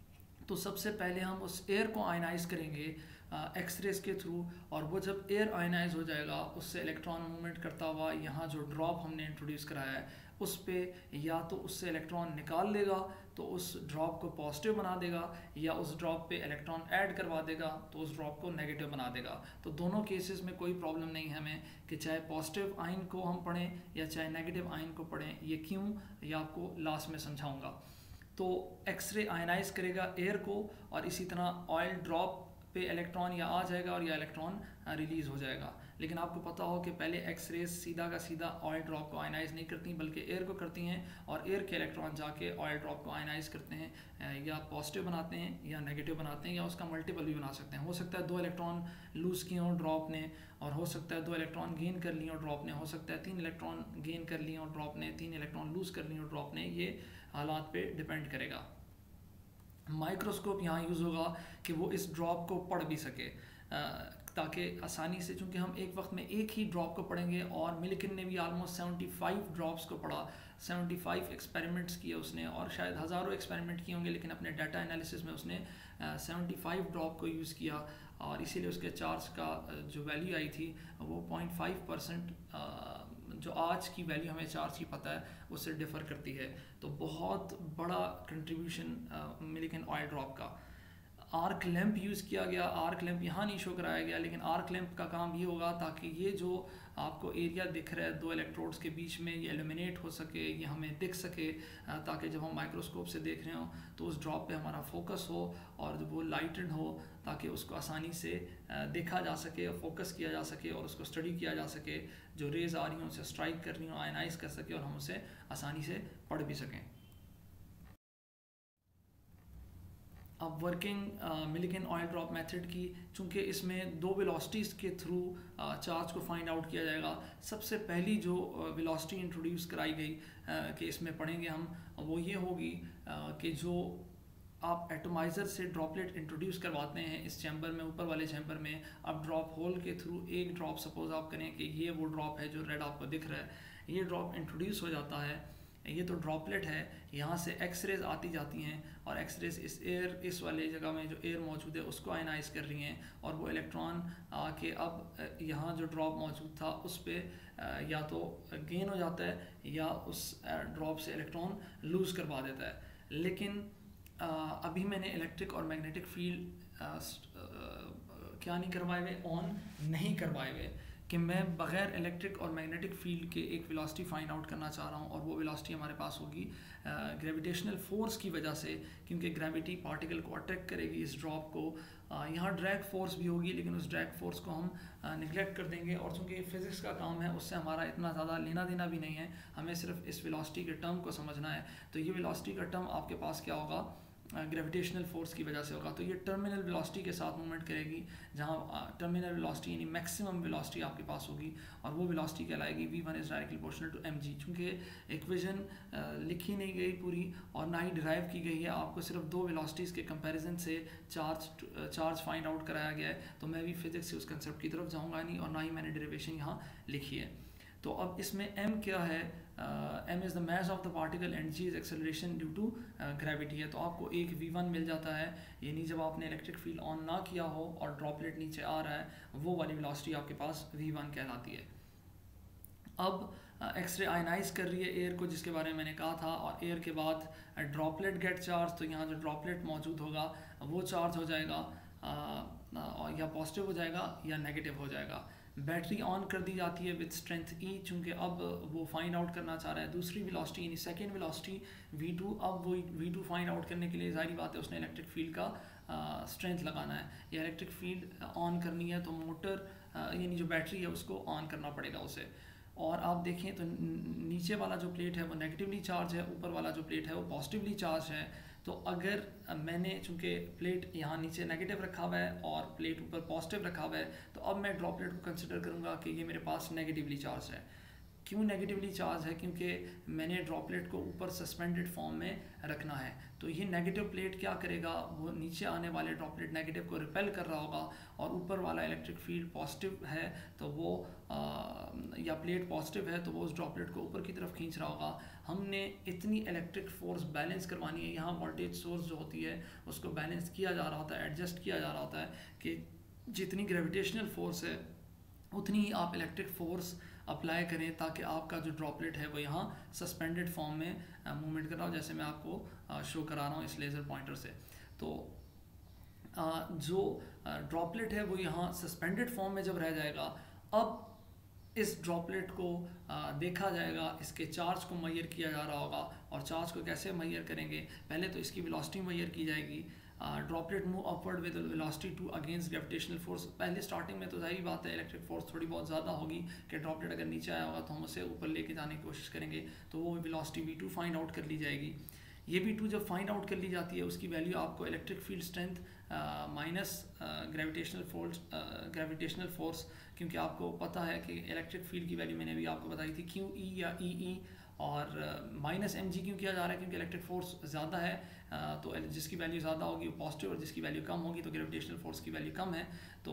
तो सबसे पहले हम उस एयर को आयनाइज करेंगे एक्सरेज के थ्रू, और वो जब एयर आयनाइज हो जाएगा, उससे इलेक्ट्रॉन मूवमेंट करता हुआ यहाँ जो ड्रॉप हमने इंट्रोड्यूस कराया है उस पर या तो उससे इलेक्ट्रॉन निकाल लेगा तो उस ड्रॉप को पॉजिटिव बना देगा, या उस ड्रॉप पे इलेक्ट्रॉन ऐड करवा देगा तो उस ड्रॉप को नेगेटिव बना देगा। तो दोनों केसेस में कोई प्रॉब्लम नहीं है हमें, कि चाहे पॉजिटिव आयन को हम पढ़ें या चाहे नेगेटिव आयन को पढ़ें। ये क्यों, ये आपको लास्ट में समझाऊंगा। तो एक्सरे आयनाइज करेगा एयर को, और इसी तरह ऑयल ड्रॉप पे इलेक्ट्रॉन या आ जाएगा और या इलेक्ट्रॉन रिलीज हो जाएगा। लेकिन आपको पता हो कि पहले एक्सरेज सीधा का सीधा ऑयल ड्रॉप को आयनाइज नहीं करती, बल्कि एयर को करती हैं, और एयर के इलेक्ट्रॉन जाके ऑयल ड्रॉप को आयनाइज करते हैं, या पॉजिटिव बनाते हैं या नेगेटिव बनाते हैं, या उसका मल्टीपल भी बना सकते हैं। हो सकता है 2 इलेक्ट्रॉन लूज़ किए हों ड्रॉप ने, और हो सकता है 2 इलेक्ट्रॉन गेन कर लिए हों ड्रॉप ने, हो सकता है 3 इलेक्ट्रॉन गेन कर लिए हों ड्रॉप ने, 3 इलेक्ट्रॉन लूज़ कर लिए हों ड्रॉप ने। ये हालात पे डिपेंड करेगा। माइक्रोस्कोप यहाँ यूज़ होगा कि वो इस ड्रॉप को पढ़ भी सके, ताकि आसानी से, चूँकि हम एक वक्त में एक ही ड्रॉप को पढ़ेंगे, और मिल्किन ने भी आलमोस्ट 75 ड्रॉप्स को पढ़ा, 75 एक्सपेरिमेंट्स किए उसने, और शायद हज़ारों एक्सपेरिमेंट किए होंगे, लेकिन अपने डाटा एनालिसिस में उसने 75 ड्रॉप को यूज़ किया, और इसीलिए उसके चार्ज का जो वैल्यू आई थी वो 0.5%, जो आज की वैल्यू हमें चार्ज की पता है उससे डिफ़र करती है। तो बहुत बड़ा कंट्रीब्यूशन मिल्किन ऑयल ड्रॉप का। आर्क लैंप यूज़ किया गया, आर्क लैंप यहाँ नहीं शो कराया गया, लेकिन आर्क लैंप का काम ये होगा ताकि ये जो आपको एरिया दिख रहा है 2 इलेक्ट्रोड्स के बीच में, ये एलिमिनेट हो सके, ये हमें दिख सके, ताकि जब हम माइक्रोस्कोप से देख रहे हों तो उस ड्रॉप पे हमारा फोकस हो और जब वो लाइटेड हो, ताकि उसको आसानी से देखा जा सके और फोकस किया जा सके और उसको स्टडी किया जा सके, जो रेज आ रही हों उसे स्ट्राइक कर रही हों, आयनाइज कर सके और हम उसे आसानी से पढ़ भी सकें। अब working Millikan oil drop method की, चूँकि इसमें 2 वेलोसिटीज़ के थ्रू चार्ज को फाइंड आउट किया जाएगा। सबसे पहली जो वेलोसिटी इंट्रोड्यूस कराई गई कि इसमें पढ़ेंगे हम, वो ये होगी कि जो आप एटोमाइज़र से ड्रॉपलेट इंट्रोड्यूस करवाते हैं इस चैम्बर में, ऊपर वाले चैम्बर में, अब ड्रॉप होल के थ्रू एक ड्रॉप, सपोज आप करें कि ये वो ड्रॉप है जो रेड आपको दिख रहा है, ये ड्रॉप इंट्रोड्यूस हो जाता है, ये तो ड्रॉपलेट है, यहाँ से एक्सरेज आती जाती हैं, और एक्सरेज इस एयर, इस वाले जगह में जो एयर मौजूद है उसको आयनाइज कर रही हैं, और वो इलेक्ट्रॉन आके अब यहाँ जो ड्रॉप मौजूद था उस पर या तो गेन हो जाता है या उस ड्रॉप से इलेक्ट्रॉन लूज़ करवा देता है। लेकिन अभी मैंने इलेक्ट्रिक और मैग्नेटिक फील्ड क्या नहीं करवाए हुए, ऑन नहीं करवाए हुए, कि मैं बग़ैर इलेक्ट्रिक और मैग्नेटिक फील्ड के एक वेलोसिटी फाइंड आउट करना चाह रहा हूँ, और वो वेलोसिटी हमारे पास होगी ग्रेविटेशनल फोर्स की वजह से, क्योंकि ग्रेविटी पार्टिकल को अट्रैक्ट करेगी इस ड्रॉप को। यहाँ ड्रैग फोर्स भी होगी, लेकिन उस ड्रैग फोर्स को हम निगलेक्ट कर देंगे, और चूँकि फिज़िक्स का काम है उससे हमारा इतना ज़्यादा लेना देना भी नहीं है, हमें सिर्फ इस वेलोसिटी के टर्म को समझना है। तो ये वेलोसिटी का टर्म आपके पास क्या होगा, ग्रेविटेशनल फोर्स की वजह से होगा। तो ये टर्मिनल वेलोसिटी के साथ मूवमेंट करेगी, जहाँ टर्मिनल वेलोसिटी यानी मैक्सिमम वेलोसिटी आपके पास होगी, और वो वेलोसिटी कहलाएगी v1 is directly proportional to mg। चूँकि इक्वेशन लिखी नहीं गई पूरी और ना ही डिराइव की गई है, आपको सिर्फ दो वेलोसिटीज़ के कंपैरिजन से चार्ज फाइंड आउट कराया गया है, तो मैं भी फिजिक्स से उस कंसेप्ट की तरफ जाऊँगा नहीं, और ना ही मैंने डेरिवेशन यहाँ लिखी है। तो अब इसमें m क्या है, m is the mass of the particle and g is acceleration due to gravity है। तो आपको एक v1 मिल जाता है, यानी जब आपने इलेक्ट्रिक फील्ड ऑन ना किया हो और ड्रॉपलेट नीचे आ रहा है, वो वाली वेलोसिटी आपके पास v1 कहलाती है। अब एक्सरे आयनाइज कर रही है एयर को, जिसके बारे में मैंने कहा था, और एयर के बाद ड्रॉपलेट गेट चार्ज, तो यहाँ जो ड्रॉपलेट मौजूद होगा वो चार्ज हो जाएगा, या पॉजिटिव हो जाएगा या नेगेटिव हो जाएगा। बैटरी ऑन कर दी जाती है विद स्ट्रेंथ E, चूँकि अब वो फाइंड आउट करना चाह रहा है दूसरी वेलोसिटी यानी सेकेंड वेलोसिटी V2। अब वो V2 फाइंड आउट करने के लिए जाहिर बात है उसने इलेक्ट्रिक फील्ड का स्ट्रेंथ लगाना है, या इलेक्ट्रिक फील्ड ऑन करनी है, तो मोटर यानी जो बैटरी है उसको ऑन करना पड़ेगा उसे। और आप देखें तो नीचे वाला जो प्लेट है वो नेगेटिवली चार्ज है, ऊपर वाला जो प्लेट है वो पॉजिटिवली चार्ज है। तो अगर मैंने चूँकि प्लेट यहाँ नीचे नेगेटिव रखा हुआ है और प्लेट ऊपर पॉजिटिव रखा हुआ है, तो अब मैं ड्रॉपलेट को कंसिडर करूँगा कि ये मेरे पास नेगेटिवली चार्ज है। क्यों नेगेटिवली चार्ज है, क्योंकि मैंने ड्रॉपलेट को ऊपर सस्पेंडेड फॉर्म में रखना है। तो ये नेगेटिव प्लेट क्या करेगा, वो नीचे आने वाले ड्रॉपलेट नेगेटिव को रिपेल कर रहा होगा, और ऊपर वाला इलेक्ट्रिक फील्ड पॉजिटिव है तो वो या प्लेट पॉजिटिव है तो वो उस ड्रॉपलेट को ऊपर की तरफ खींच रहा होगा। हमने इतनी इलेक्ट्रिक फोर्स बैलेंस करवानी है, यहाँ वोल्टेज सोर्स जो होती है उसको बैलेंस किया जा रहा होता है, एडजस्ट किया जा रहा होता है कि जितनी ग्रेविटेशनल फोर्स है उतनी ही आप इलेक्ट्रिक फोर्स अप्लाई करें, ताकि आपका जो ड्रॉपलेट है वो यहाँ सस्पेंडेड फॉर्म में मूवमेंट कर रहा हो, जैसे मैं आपको शो करा रहा हूँ इस लेज़र पॉइंटर से। तो जो ड्रॉपलेट है वो यहाँ सस्पेंडेड फॉर्म में जब रह जाएगा, अब इस ड्रॉपलेट को देखा जाएगा, इसके चार्ज को मैयर किया जा रहा होगा। और चार्ज को कैसे मैयर करेंगे, पहले तो इसकी वेलोसिटी मैयर की जाएगी। Droplet move upward with velocity two against gravitational force. पहले स्टार्टिंग में तो जाहिर बात है इलेक्ट्रिक फोर्स थोड़ी बहुत ज़्यादा होगी कि ड्रॉपलेट अगर नीचे आया होगा तो हम उसे ऊपर लेके जाने की कोशिश करेंगे, तो वो वेलोसिटी v2 फाइंड आउट कर ली जाएगी। ये v2 जब फाइंड आउट कर ली जाती है, उसकी वैल्यू आपको electric field strength minus gravitational force, क्योंकि आपको पता है कि इलेक्ट्रिक फील्ड की वैल्यू मैंने अभी आपको बताई थी QE या EE, और माइनस mg क्यों किया जा रहा है, क्योंकि इलेक्ट्रिक फोर्स ज़्यादा है, तो जिसकी वैल्यू ज़्यादा होगी वो पॉजिटिव, और जिसकी वैल्यू कम होगी तो ग्रेविटेशनल फोर्स की वैल्यू कम है, तो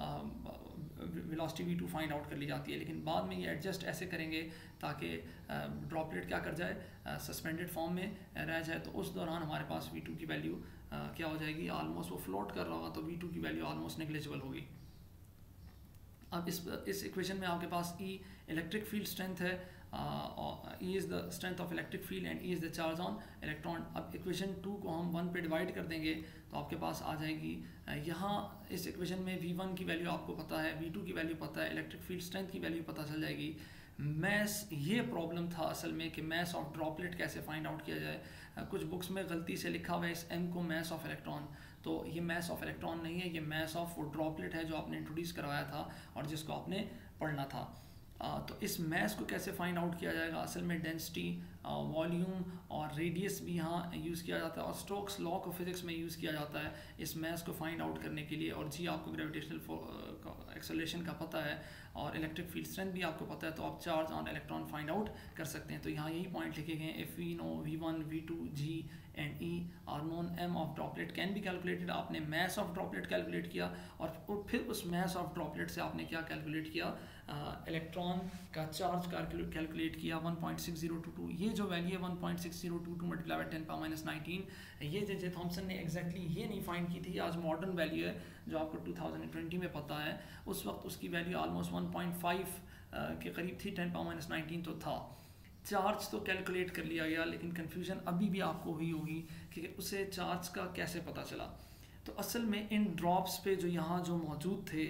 वेलोसिटी v2 फाइंड आउट कर ली जाती है। लेकिन बाद में ये एडजस्ट ऐसे करेंगे ताकि ड्रॉपलेट क्या कर जाए, सस्पेंडेड फॉर्म में रह जाए, तो उस दौरान हमारे पास v2 की वैल्यू क्या हो जाएगी, ऑलमोस्ट वो फ्लोट कर रहा होगा, तो v2 की वैल्यू ऑलमोस्ट नेग्लिजिबल होगी। अब इस इक्वेशन में आपके पास E इलेक्ट्रिक फील्ड स्ट्रेंथ है, E is the strength of electric field and E is the charge on electron. अब इक्वेशन 2 को हम 1 पे डिवाइड कर देंगे तो आपके पास आ जाएगी, यहाँ इस इक्वेशन में v1 की वैल्यू आपको पता है, v2 की वैल्यू पता है, इलेक्ट्रिक फील्ड स्ट्रेंथ की वैल्यू पता चल जाएगी। मैस, ये प्रॉब्लम था असल में कि मैस ऑफ ड्रॉपलेट कैसे फाइंड आउट किया जाए। कुछ बुक्स में गलती से लिखा हुआ है इस m को मैस ऑफ इलेक्ट्रॉन, तो ये मैस ऑफ इलेक्ट्रॉन नहीं है, ये मैस ऑफ वो ड्रॉपलेट है जो आपने इंट्रोड्यूस करवाया था और जिसको आपने पढ़ना था। तो इस मैस को कैसे फाइंड आउट किया जाएगा, असल में डेंसिटी, वॉल्यूम और रेडियस भी यहाँ यूज़ किया जाता है, और स्टोक्स लॉ को फिजिक्स में यूज़ किया जाता है इस मैस को फाइंड आउट करने के लिए। और जी आपको ग्रेविटेशनल एक्सेलरेशन का पता है और इलेक्ट्रिक फील्ड स्ट्रेंथ भी आपको पता है, तो आप charge on electron find out कर सकते हैं। तो यहाँ यही पॉइंट लिखे गए हैं, if we know v1 v2 g and E are known, m of droplet can be calculated. आपने मैस ऑफ ड्रॉपलेट कैलकुलेट किया और फिर उस मैस ऑफ ड्रॉपलेट से आपने क्या कैलकुलेट किया, इलेक्ट्रॉन का चार्ज कैलकुलेट किया 1.6022। ये जो वैल्यू है 1.6022 मल्टीप्लाई बाय 10⁻⁹, ये जे थॉम्सन ने एग्जैक्टली ये नहीं फाइंड की थी, आज मॉडर्न वैल्यू है जो आपको 2020 में पता है। उस वक्त उसकी वैल्यू ऑलमोस्ट 1.5 के करीब थी, 10⁻⁹ तो था। चार्ज तो कैलकुलेट कर लिया गया, लेकिन कन्फ्यूजन अभी भी आपको हुई होगी कि उसे चार्ज का कैसे पता चला। तो असल में इन ड्रॉप्स पे जो यहाँ जो मौजूद थे,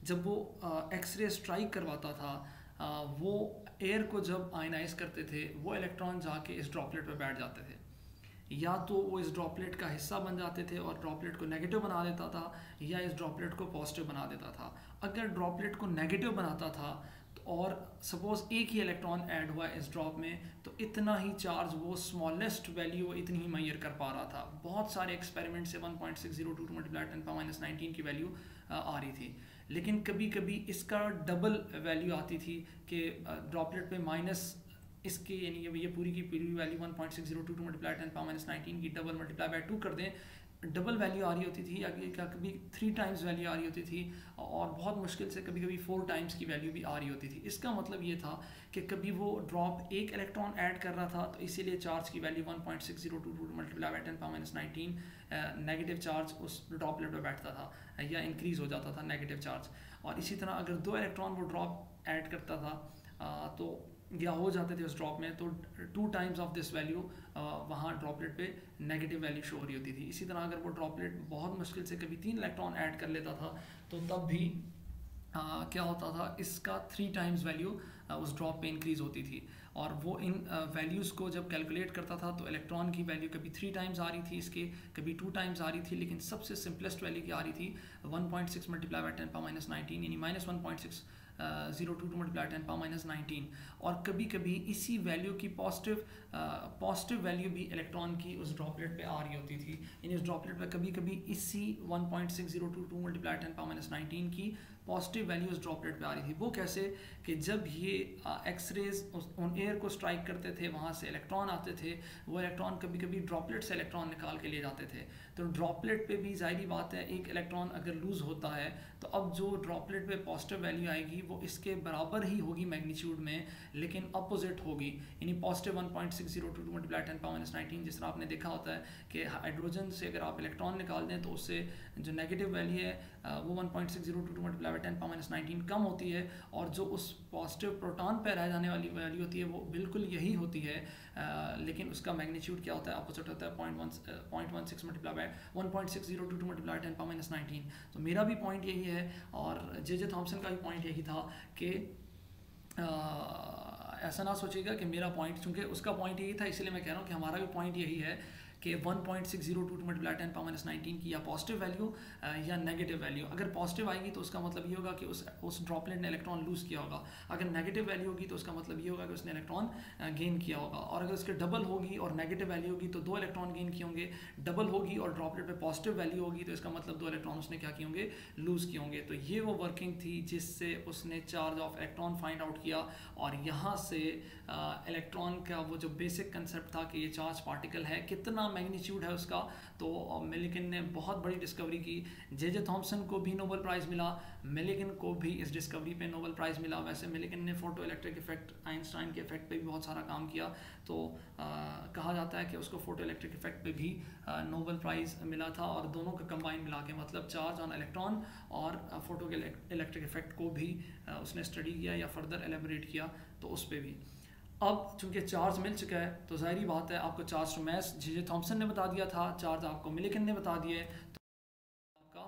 जब वो एक्सरे स्ट्राइक करवाता था, वो एयर को जब आयनाइज करते थे, वो इलेक्ट्रॉन जाके इस ड्रॉपलेट पे बैठ जाते थे। या तो वो इस ड्रॉपलेट का हिस्सा बन जाते थे और ड्रॉपलेट को नेगेटिव बना देता था, या इस ड्रॉपलेट को पॉजिटिव बना देता था। अगर ड्रॉपलेट को नेगेटिव बनाता था और सपोज एक ही इलेक्ट्रॉन ऐड हुआ इस ड्रॉप में, तो इतना ही चार्ज, वो स्मॉलेस्ट वैल्यू इतनी ही मेजर कर पा रहा था। बहुत सारे एक्सपेरिमेंट से 1.602 मल्टीप्लाई 10⁻⁻19 की वैल्यू आ रही थी। लेकिन कभी कभी इसका डबल वैल्यू आती थी कि ड्रॉपलेट पे माइनस इसके, यानी ये पूरी की पूरी वैल्यू 1.602 मल्टीप्लाई 10⁻⁻19 की डबल मल्टीप्लाई बाय 2 कर दें, डबल वैल्यू आ रही होती थी, या कभी 3 टाइम्स वैल्यू आ रही होती थी, और बहुत मुश्किल से कभी कभी 4 टाइम्स की वैल्यू भी आ रही होती थी। इसका मतलब ये था कि कभी वो ड्रॉप एक इलेक्ट्रॉन ऐड कर रहा था, तो इसीलिए चार्ज की value 1.602 multiply by 10⁻⁹ negative charge उस ड्रॉपलेट पर बैठता था या इंक्रीज हो जाता था नेगेटिव चार्ज। और इसी तरह अगर 2 इलेक्ट्रॉन वो ड्रॉप ऐड करता था तो या हो जाते थे उस ड्रॉप में, तो 2 टाइम्स ऑफ दिस वैल्यू वहाँ ड्रॉपलेट पे नेगेटिव वैल्यू शो हो रही होती थी। इसी तरह अगर वो ड्रॉपलेट बहुत मुश्किल से कभी 3 इलेक्ट्रॉन ऐड कर लेता था, तो तब भी क्या होता था, इसका 3 टाइम्स वैल्यू उस ड्रॉप पे इंक्रीज होती थी। और वो इन वैल्यूज़ को जब कैलकुलेट करता था, तो इलेक्ट्रॉन की वैल्यू कभी 3 टाइम्स आ रही थी इसके, कभी 2 टाइम्स आ रही थी, लेकिन सबसे सिंपलेस्ट वैल्यू की आ रही थी 1.6 मल्टीप्लाई बाय 10⁻⁹, यानी -1.602 मल्टीप्लाई 10⁻⁹। और कभी कभी इसी वैल्यू की पॉजिटिव वैल्यू भी इलेक्ट्रॉन की उस ड्रॉपलेट पे आ रही होती थी। यानी उस ड्रॉपलेट पे कभी कभी इसी 1.602 मल्टीप्लाई 10⁻⁹ की पॉजिटिव वैल्यू उस ड्रॉपलेट पे आ रही थी। वो कैसे कि जब ये एक्सरेज उन एयर को स्ट्राइक करते थे, वहाँ से इलेक्ट्रॉन आते थे, वो इलेक्ट्रॉन कभी कभी ड्रॉपलेट से इलेक्ट्रॉन निकाल के ले जाते थे। तो ड्रॉपलेट पे भी जाहिर बात है, एक इलेक्ट्रॉन अगर लूज़ होता है, तो अब जो ड्रॉपलेट पे पॉजिटिव वैल्यू आएगी वो इसके बराबर ही होगी मैग्नीट्यूड में, लेकिन अपोजिट होगी। यानी पॉजिटिव 1.602 मल्टीप्लाई 10⁻⁹, जिस तरह आपने देखा होता है कि हाइड्रोजन से अगर आप इलेक्ट्रॉन निकाल दें, तो उससे जो नेगेटिव वैल्यू है वो 1.602 मल्टीप्लाई 10⁻⁹ कम होती है, और जो उस पॉजिटिव प्रोटॉन पर रह जाने वाली वैल्यू होती है वो बिल्कुल यही होती है, लेकिन उसका मैग्नीट्यूड क्या होता है, अपोजिट होता है, 0.16 मल्टीप्लाई बाय 1.602 मल्टीप्लाई 10⁻⁹। तो मेरा भी पॉइंट यही है, और जे थॉम्सन का भी पॉइंट यही था कि ऐसा ना सोचिएगा कि मेरा पॉइंट, चूँकि उसका पॉइंट यही था इसलिए मैं कह रहा हूँ कि हमारा भी पॉइंट यही है कि 1.602 मल्टीप्लाई 10⁻⁹ की या पॉजिटिव वैल्यू या नेगेटिव वैल्यू। अगर पॉजिटिव आएगी तो उसका मतलब ये होगा कि उस ड्रॉपलेट ने इलेक्ट्रॉन लूज़ किया होगा। अगर नेगेटिव वैल्यू होगी तो उसका मतलब ये होगा कि उसने इलेक्ट्रॉन गेन किया होगा। और अगर उसके डबल होगी और नेगेटिव वैल्यू होगी तो 2 इलेक्ट्रॉन गेन किए होंगे। डबल होगी और ड्रॉपलेट पे पॉजिटिव वैल्यू होगी तो इसका मतलब 2 इलेक्ट्रॉन उसने क्या किए होंगे, लूज़ किए होंगे। तो ये वो वर्किंग थी जिससे उसने charge of electron find out किया, और यहाँ से इलेक्ट्रॉन का वो जो बेसिक कंसेप्ट था कि ये चार्ज पार्टिकल है, कितना मैग्नीट्यूड है उसका, तो मिलिकन ने बहुत बड़ी डिस्कवरी की। जे थॉम्सन को भी नोबेल प्राइज़ मिला, मिलिकन को भी इस डिस्कवरी पे नोबेल प्राइज़ मिला। वैसे मिलिकन ने फोटो इलेक्ट्रिक इफेक्ट, आइंस्टाइन के इफेक्ट पे भी बहुत सारा काम किया, तो कहा जाता है कि उसको फोटो इलेक्ट्रिक इफेक्ट पे भी नोबेल प्राइज़ मिला था। और दोनों का कंबाइन मिला के, मतलब चार्ज ऑन इलेक्ट्रॉन और फोटो के इलेक्ट्रिक इफेक्ट को भी उसने स्टडी किया या फर्दर एलेबोरेट किया, तो उस पर भी। अब चूंकि चार्ज मिल चुका है तो जाहिर बात है आपको charge to mass J Thomson ने बता दिया था, चार्ज आपको मिलिकन ने बता दिए, तो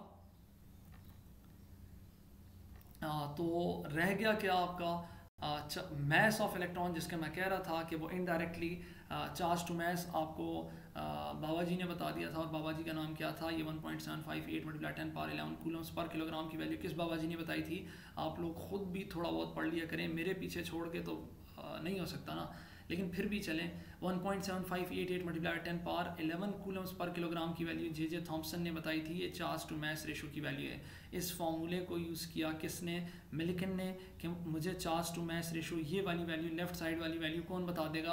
आपका तो रह गया क्या आपका मास ऑफ इलेक्ट्रॉन, जिसके मैं कह रहा था कि वो इनडायरेक्टली चार्ज टू मास आपको बाबा जी ने बता दिया था। और बाबा जी का नाम क्या था, ये 1.758 मल्टीप्लाई 10⁻11 कूलम्स पर किलोग्राम की वैल्यू किस बाबा जी ने बताई थी। आप लोग खुद भी थोड़ा बहुत पढ़ लिया करें, मेरे पीछे छोड़ के तो नहीं हो सकता ना, लेकिन फिर भी चलें। 1.7588 मल्टीप्लाई 10⁻11 कूलम्स पर किलोग्राम की वैल्यू जे थॉम्सन ने बताई थी। ये चार्ज टू मास रेशो की वैल्यू है। इस फॉर्मूले को यूज़ किया किसने, मिलिकन ने, कि मुझे चार्ज टू मास रेशो ये वाली वैल्यू, लेफ्ट साइड वाली वैल्यू कौन बता देगा,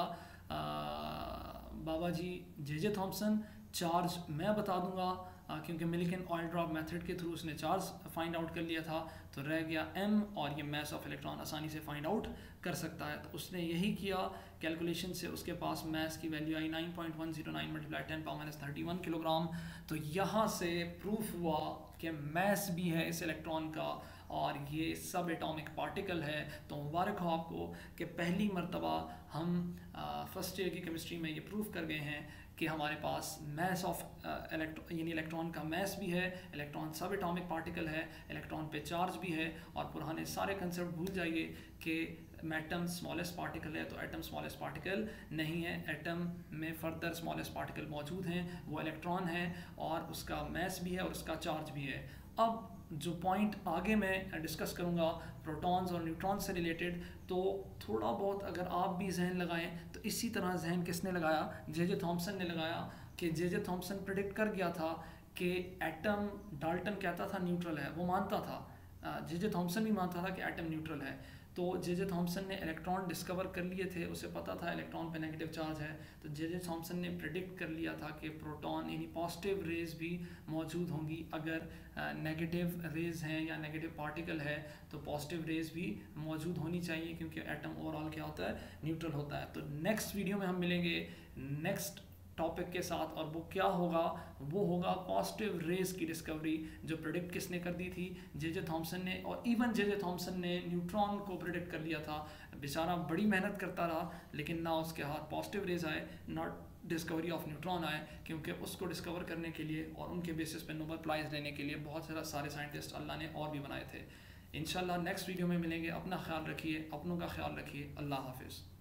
बाबा जी जे थॉम्सन। चार्ज मैं बता दूंगा क्योंकि मिलिकन ऑयल ड्रॉप मेथड के थ्रू उसने चार्ज फाइंड आउट कर लिया था, तो रह गया m, और ये मास ऑफ इलेक्ट्रॉन आसानी से फाइंड आउट कर सकता है। तो उसने यही किया कैलकुलेशन से, उसके पास मास की वैल्यू आई 9.109 मल्टीप्लाई 10⁻31 किलोग्राम। तो यहाँ से प्रूफ हुआ कि मास भी है इस इलेक्ट्रॉन का, और ये सब एटॉमिक पार्टिकल है। तो मुबारक हो आपको कि पहली मर्तबा हम फर्स्ट ईयर की केमिस्ट्री में ये प्रूव कर गए हैं कि हमारे पास मैस ऑफ यानी इलेक्ट्रॉन का मैस भी है, इलेक्ट्रॉन सब एटॉमिक पार्टिकल है, इलेक्ट्रॉन पे चार्ज भी है। और पुराने सारे कंसेप्ट भूल जाइए कि एटम स्मॉलेस्ट पार्टिकल है, तो एटम स्मॉलेस्ट पार्टिकल नहीं है। एटम में फर्दर स्मॉलेस्ट पार्टिकल मौजूद हैं, वो इलेक्ट्रॉन है और उसका मैस भी है और उसका चार्ज भी है। अब जो पॉइंट आगे मैं डिस्कस करूँगा प्रोटॉन्स और न्यूट्रॉन्स से रिलेटेड, तो थोड़ा बहुत अगर आप भी जहन लगाएं तो इसी तरह जहन किसने लगाया, जे थॉम्सन ने लगाया। कि जे थॉम्सन प्रिडिक्ट कर गया था कि एटम, डाल्टन कहता था न्यूट्रल है, वो मानता था, जे थॉम्सन भी मानता था कि एटम न्यूट्रल है। तो जे थॉम्सन ने इलेक्ट्रॉन डिस्कवर कर लिए थे, उसे पता था इलेक्ट्रॉन पे नेगेटिव चार्ज है, तो जे थॉम्सन ने प्रिडिक्ट कर लिया था कि प्रोटॉन यानी पॉजिटिव रेज भी मौजूद होंगी। अगर नेगेटिव रेज हैं या नेगेटिव पार्टिकल है तो पॉजिटिव रेज भी मौजूद होनी चाहिए, क्योंकि एटम ओवरऑल क्या होता है, न्यूट्रल होता है। तो नेक्स्ट वीडियो में हम मिलेंगे नेक्स्ट टॉपिक के साथ, और वो क्या होगा, वो होगा पॉजिटिव रेज की डिस्कवरी, जो प्रेडिक्ट किसने कर दी थी, जे थॉम्सन ने। और इवन जे थॉम्सन ने न्यूट्रॉन को प्रेडिक्ट कर लिया था, बेचारा बड़ी मेहनत करता रहा, लेकिन ना उसके हाथ पॉजिटिव रेज आए, नॉट डिस्कवरी ऑफ न्यूट्रॉन आए, क्योंकि उसको डिस्कवर करने के लिए और उनके बेसिस पे नोबेल प्राइज़ लेने के लिए बहुत सारे साइंटिस्ट अल्लाह ने और भी बनाए थे। इंशाल्लाह नेक्स्ट वीडियो में मिलेंगे। अपना ख्याल रखिए, अपनों का ख्याल रखिए। अल्लाह हाफिज़।